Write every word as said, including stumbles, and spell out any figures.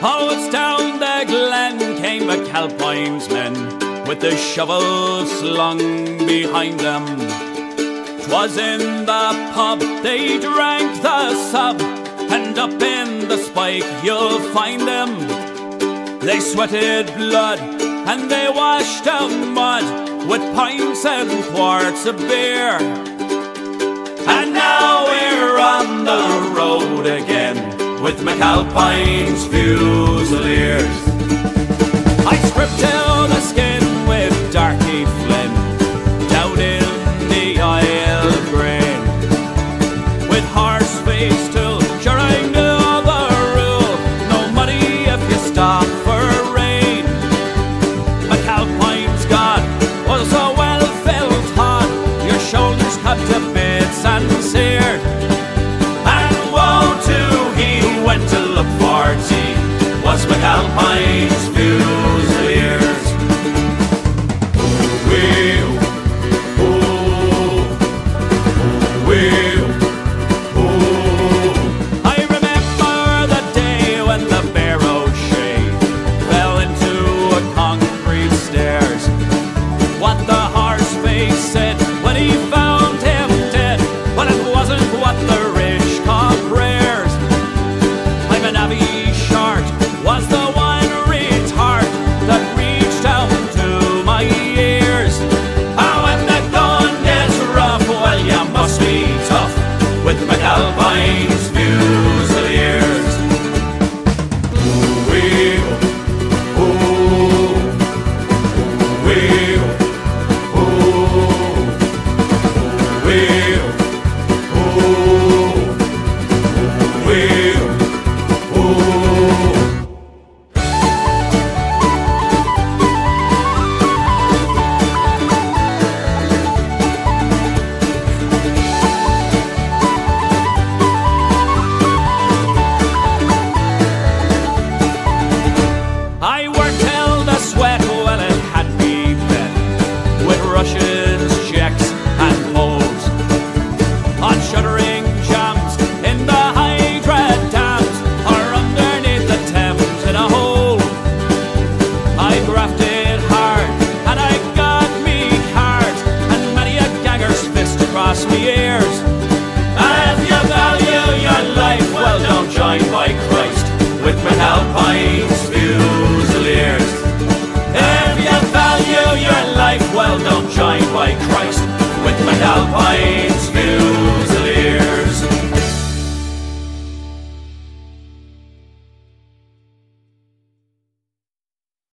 Oh, it's down the glen came McAlpines men, with the shovel slung behind them. 'Twas in the pub they drank the sub, and up in the spike you'll find them. They sweated blood and they washed out mud with pints and quarts of beer. And now we're on the road again with McAlpines Fusiliers. I stripped till the skin with Darky Flynn down in the Isle Green. With horse face too, sure I knew the rule, no money if you stop for rain. McAlpines God was a well-filled hod, your shoulders cut to bits and seared. And woe to he who went to look for tea, was McAlpines Fusiliers. Ooh-wee, ooh, ooh-wee, ooh. I remember the day when the barrow shade fell into a concrete stairs. What the horse face said when he found him dead, but it wasn't what the rich call prayers. I'm an Abbey Short was the one rich heart that reached out to my ears. And when the going gets rough, well, you must be tough with McAlpines.